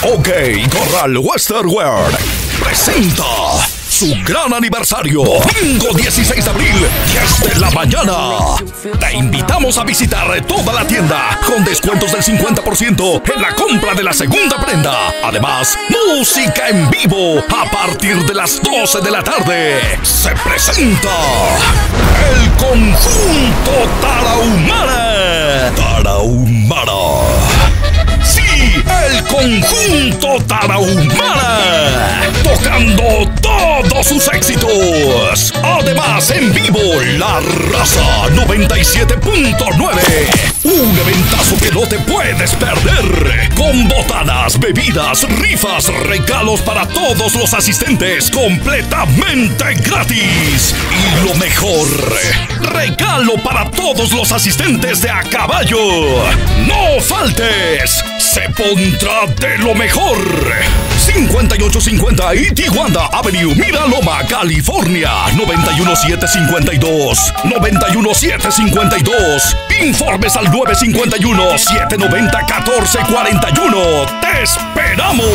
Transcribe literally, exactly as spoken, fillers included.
OK Corral Western Wear presenta su gran aniversario, domingo dieciséis de abril, diez de la mañana. Te invitamos a visitar toda la tienda con descuentos del cincuenta por ciento en la compra de la segunda prenda. Además, música en vivo a partir de las doce de la tarde. Se presenta el conjunto Tarahumara. Tarahumara. Sí, el conjunto Tarahumara, tocando todos sus éxitos. Además, en vivo, La Raza noventa y siete punto nueve. Un eventazo que no te puedes perder. Con botanas, bebidas, rifas, regalos para todos los asistentes, completamente gratis. Y lo mejor, regalo para todos los asistentes de a caballo. ¡No faltes! Se pondrá de lo mejor. cincuenta y ocho cincuenta y Tijuana Avenue, Miraloma, California. noventa y uno siete cincuenta y dos. noventa y uno siete cincuenta y dos. Informes al nueve cincuenta y uno siete noventa catorce cuarenta y uno. ¡Te esperamos!